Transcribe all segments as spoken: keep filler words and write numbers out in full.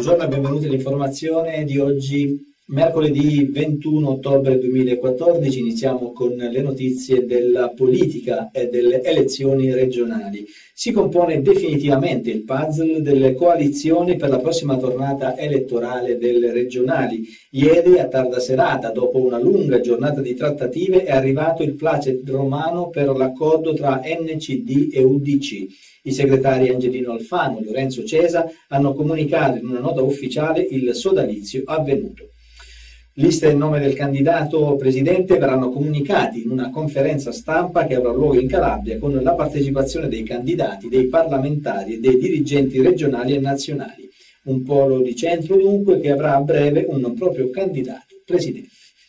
Buongiorno e benvenuti all'informazione di oggi, mercoledì ventuno ottobre duemilaquattordici. Iniziamo con le notizie della politica e delle elezioni regionali. Si compone definitivamente il puzzle delle coalizioni per la prossima tornata elettorale delle regionali. Ieri, a tarda serata, dopo una lunga giornata di trattative, è arrivato il placet romano per l'accordo tra N C D e U D C. I segretari Angelino Alfano e Lorenzo Cesa hanno comunicato in una nota ufficiale il sodalizio avvenuto. Lista e nome del candidato presidente verranno comunicati in una conferenza stampa che avrà luogo in Calabria con la partecipazione dei candidati, dei parlamentari e dei dirigenti regionali e nazionali. Un polo di centro dunque che avrà a breve un proprio candidato presidente.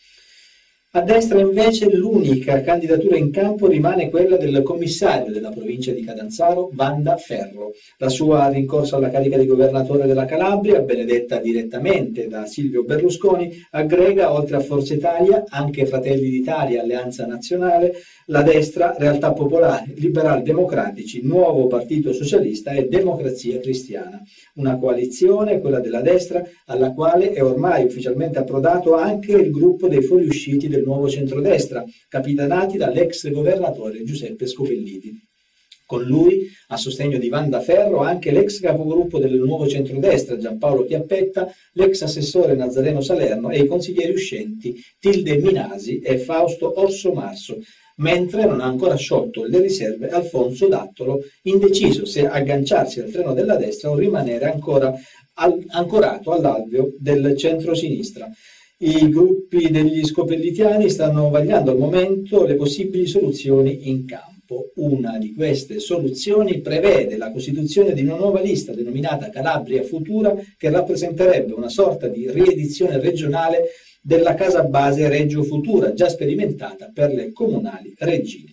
A destra invece l'unica candidatura in campo rimane quella del commissario della provincia di Catanzaro, Wanda Ferro. La sua rincorsa alla carica di governatore della Calabria, benedetta direttamente da Silvio Berlusconi, aggrega oltre a Forza Italia anche Fratelli d'Italia, Alleanza Nazionale, la destra, Realtà Popolare, Liberal Democratici, Nuovo Partito Socialista e Democrazia Cristiana. Una coalizione, quella della destra, alla quale è ormai ufficialmente approdato anche il gruppo dei fuoriusciti del Nuovo Centrodestra, capitanati dall'ex governatore Giuseppe Scopelliti. Con lui, a sostegno di Wanda Ferro, anche l'ex capogruppo del Nuovo Centrodestra Giampaolo Chiappetta, l'ex assessore Nazareno Salerno e i consiglieri uscenti Tilde Minasi e Fausto Orso Marso, mentre non ha ancora sciolto le riserve Alfonso Dattolo, indeciso se agganciarsi al treno della destra o rimanere ancora al, ancorato all'alveo del centro-sinistra. I gruppi degli scopellitiani stanno vagliando al momento le possibili soluzioni in campo. Una di queste soluzioni prevede la costituzione di una nuova lista denominata Calabria Futura, che rappresenterebbe una sorta di riedizione regionale della casa base Reggio Futura, già sperimentata per le comunali reggine.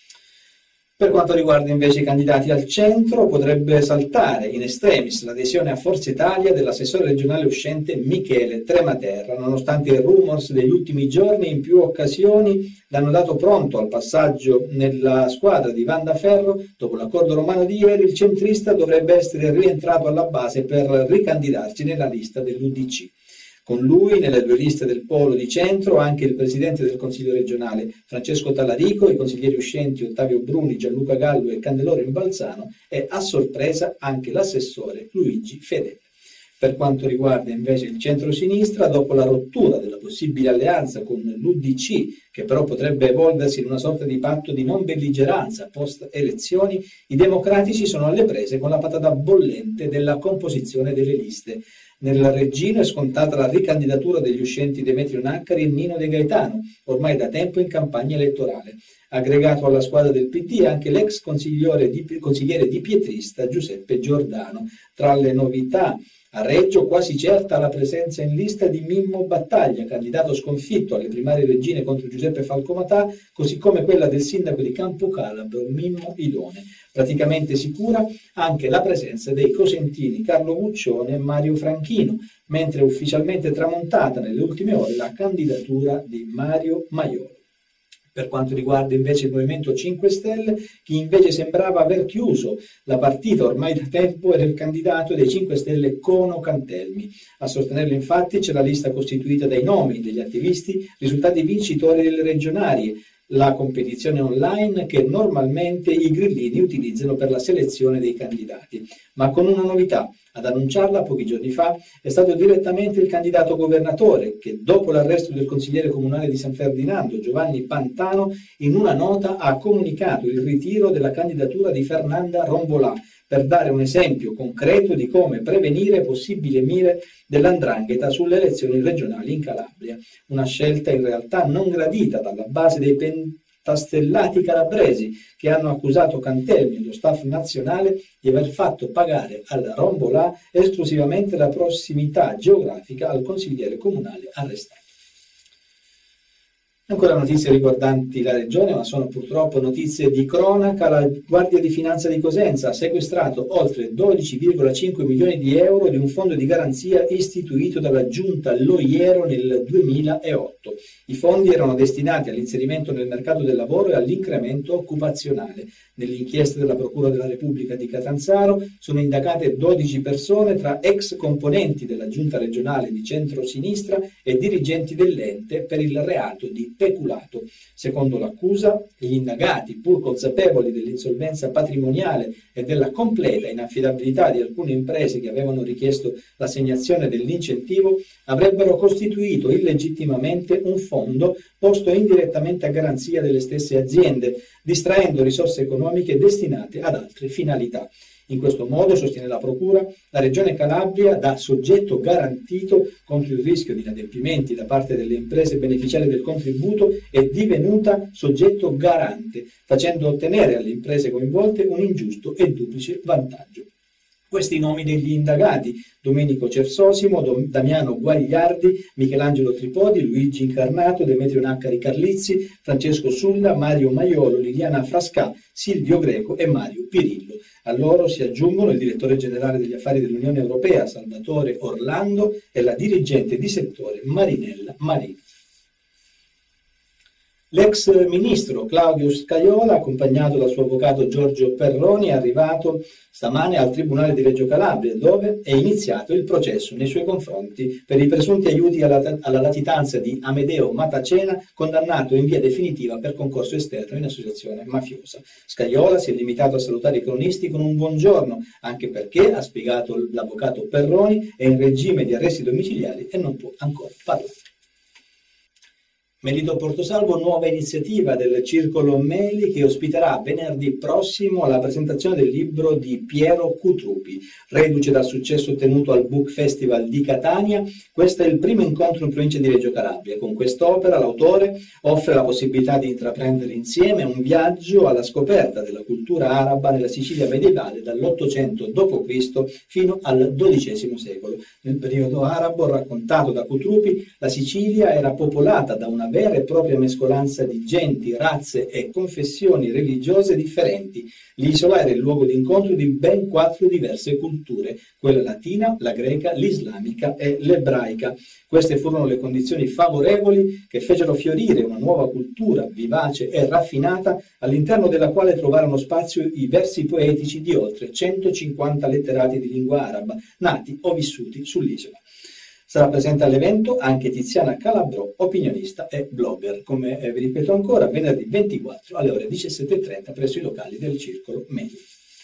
Per quanto riguarda invece i candidati al centro, potrebbe saltare in extremis l'adesione a Forza Italia dell'assessore regionale uscente Michele Trematerra, nonostante i rumors degli ultimi giorni in più occasioni l'hanno dato pronto al passaggio nella squadra di Wanda Ferro. Dopo l'accordo romano di ieri, il centrista dovrebbe essere rientrato alla base per ricandidarsi nella lista dell'U D C. Con lui, nelle due liste del polo di centro, anche il presidente del Consiglio regionale Francesco Talarico, i consiglieri uscenti Ottavio Bruni, Gianluca Gallo e Candeloro Imbalzano e, a sorpresa, anche l'assessore Luigi Fedele. Per quanto riguarda invece il centro-sinistra, dopo la rottura della possibile alleanza con l'U D C, che però potrebbe evolversi in una sorta di patto di non belligeranza post-elezioni, i democratici sono alle prese con la patata bollente della composizione delle liste. Nella Reggina è scontata la ricandidatura degli uscenti Demetrio Naccari e Nino De Gaetano, ormai da tempo in campagna elettorale. Aggregato alla squadra del P D anche l'ex consigliere di, consigliere di Pietrista Giuseppe Giordano. Tra le novità, a Reggio quasi certa la presenza in lista di Mimmo Battaglia, candidato sconfitto alle primarie reggine contro Giuseppe Falcomatà, così come quella del sindaco di Campocalabro Mimmo Ilone. Praticamente sicura anche la presenza dei cosentini Carlo Guccione e Mario Franchino, mentre ufficialmente tramontata nelle ultime ore la candidatura di Mario Maiolo. Per quanto riguarda invece il Movimento cinque Stelle, chi invece sembrava aver chiuso la partita ormai da tempo era il candidato dei cinque Stelle Cono Cantelmi. A sostenerlo infatti c'è la lista costituita dai nomi degli attivisti risultati vincitori delle regionali, la competizione online che normalmente i grillini utilizzano per la selezione dei candidati, ma con una novità. Ad annunciarla pochi giorni fa è stato direttamente il candidato governatore che, dopo l'arresto del consigliere comunale di San Ferdinando Giovanni Pantano, in una nota ha comunicato il ritiro della candidatura di Fernanda Rombolà per dare un esempio concreto di come prevenire possibili mire dell'andrangheta sulle elezioni regionali in Calabria. Una scelta in realtà non gradita dalla base dei pentastellati calabresi che hanno accusato Cantelmi e lo staff nazionale di aver fatto pagare alla Rombolà esclusivamente la prossimità geografica al consigliere comunale arrestato. Ancora notizie riguardanti la regione, ma sono purtroppo notizie di cronaca. La Guardia di Finanza di Cosenza ha sequestrato oltre dodici virgola cinque milioni di euro di un fondo di garanzia istituito dalla giunta Loiero nel duemilaotto. I fondi erano destinati all'inserimento nel mercato del lavoro e all'incremento occupazionale. Nell'inchiesta della Procura della Repubblica di Catanzaro sono indagate dodici persone tra ex componenti della giunta regionale di centro-sinistra e dirigenti dell'ente per il reato di peculato. Secondo l'accusa, gli indagati, pur consapevoli dell'insolvenza patrimoniale e della completa inaffidabilità di alcune imprese che avevano richiesto l'assegnazione dell'incentivo, avrebbero costituito illegittimamente un fondo posto indirettamente a garanzia delle stesse aziende, distraendo risorse economiche destinate ad altre finalità. In questo modo, sostiene la Procura, la Regione Calabria, da soggetto garantito contro il rischio di inadempimenti da parte delle imprese beneficiarie del contributo, è divenuta soggetto garante, facendo ottenere alle imprese coinvolte un ingiusto e duplice vantaggio. Questi i nomi degli indagati: Domenico Cersosimo, Damiano Guagliardi, Michelangelo Tripodi, Luigi Incarnato, Demetrio Naccari Carlizzi, Francesco Sulla, Mario Maiolo, Liliana Frascà, Silvio Greco e Mario Pirillo. A loro si aggiungono il direttore generale degli affari dell'Unione Europea, Salvatore Orlando, e la dirigente di settore Marinella Marini. L'ex ministro Claudio Scajola, accompagnato dal suo avvocato Giorgio Perroni, è arrivato stamane al Tribunale di Reggio Calabria, dove è iniziato il processo nei suoi confronti per i presunti aiuti alla, alla latitanza di Amedeo Matacena, condannato in via definitiva per concorso esterno in associazione mafiosa. Scajola si è limitato a salutare i cronisti con un buongiorno, anche perché, ha spiegato l'avvocato Perroni, è in regime di arresti domiciliari e non può ancora parlare. Melito Portosalvo, nuova iniziativa del Circolo Meli, che ospiterà venerdì prossimo la presentazione del libro di Piero Cutrupi. Reduce dal successo ottenuto al Book Festival di Catania, questo è il primo incontro in provincia di Reggio Calabria. Con quest'opera l'autore offre la possibilità di intraprendere insieme un viaggio alla scoperta della cultura araba nella Sicilia medievale dall'ottocento dopo Cristo fino al dodicesimo secolo. Nel periodo arabo, raccontato da Cutrupi, la Sicilia era popolata da una vera e propria mescolanza di genti, razze e confessioni religiose differenti. L'isola era il luogo di incontro di ben quattro diverse culture, quella latina, la greca, l'islamica e l'ebraica. Queste furono le condizioni favorevoli che fecero fiorire una nuova cultura vivace e raffinata, all'interno della quale trovarono spazio i versi poetici di oltre centocinquanta letterati di lingua araba, nati o vissuti sull'isola. Sarà presente all'evento anche Tiziana Calabrò, opinionista e blogger. Come vi ripeto ancora, venerdì ventiquattro alle ore diciassette e trenta presso i locali del Circolo Meli.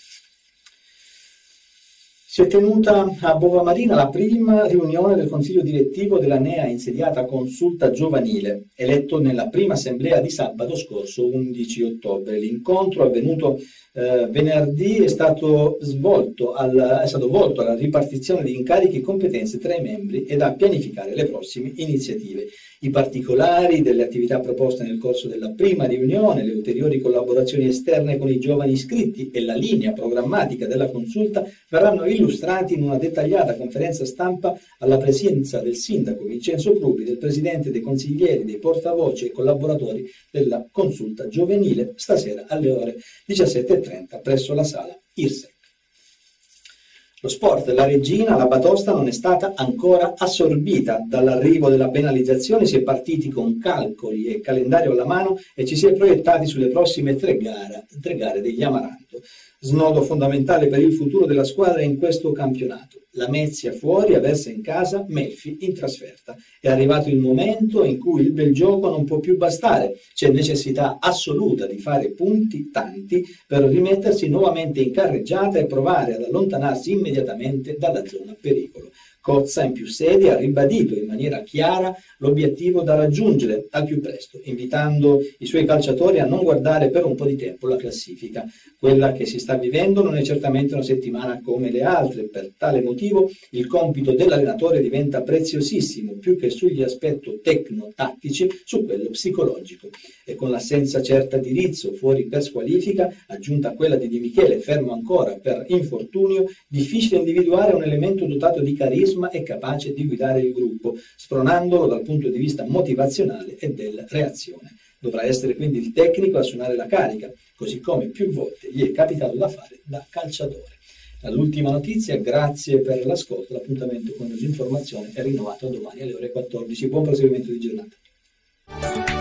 Si è tenuta a Bova Marina la prima riunione del Consiglio direttivo della NEA insediata Consulta Giovanile, eletto nella prima assemblea di sabato scorso, undici ottobre. L'incontro avvenuto eh, venerdì è stato, svolto al, è stato volto alla ripartizione di incarichi e competenze tra i membri ed a pianificare le prossime iniziative. I particolari delle attività proposte nel corso della prima riunione, le ulteriori collaborazioni esterne con i giovani iscritti e la linea programmatica della consulta verranno illustrati in una dettagliata conferenza stampa alla presenza del sindaco Vincenzo Crupi, del presidente, dei consiglieri, dei portavoce e collaboratori della consulta giovanile, stasera alle ore diciassette e trenta presso la sala Irsec. Lo sport, la regina, la batosta, non è stata ancora assorbita. Dall'arrivo della penalizzazione si è partiti con calcoli e calendario alla mano e ci si è proiettati sulle prossime tre gare, tre gare degli Amaranto. Snodo fondamentale per il futuro della squadra in questo campionato. Lamezia fuori, Aversa in casa, Melfi in trasferta. È arrivato il momento in cui il bel gioco non può più bastare. C'è necessità assoluta di fare punti tanti per rimettersi nuovamente in carreggiata e provare ad allontanarsi immediatamente dalla zona pericolo. Cozza in più sedi ha ribadito in maniera chiara l'obiettivo da raggiungere al più presto, invitando i suoi calciatori a non guardare per un po' di tempo la classifica. Quella che si sta vivendo non è certamente una settimana come le altre, per tale motivo il compito dell'allenatore diventa preziosissimo, più che sugli aspetti tecno-tattici, su quello psicologico. E con l'assenza certa di Rizzo fuori per squalifica, aggiunta a quella di Di Michele fermo ancora per infortunio, difficile individuare un elemento dotato di carisma carisma e capace di guidare il gruppo, spronandolo dal punto di vista motivazionale e della reazione. Dovrà essere quindi il tecnico a suonare la carica, così come più volte gli è capitato da fare da calciatore. All'ultima notizia, grazie per l'ascolto, l'appuntamento con l'informazione è rinnovato domani alle ore quattordici. Buon proseguimento di giornata.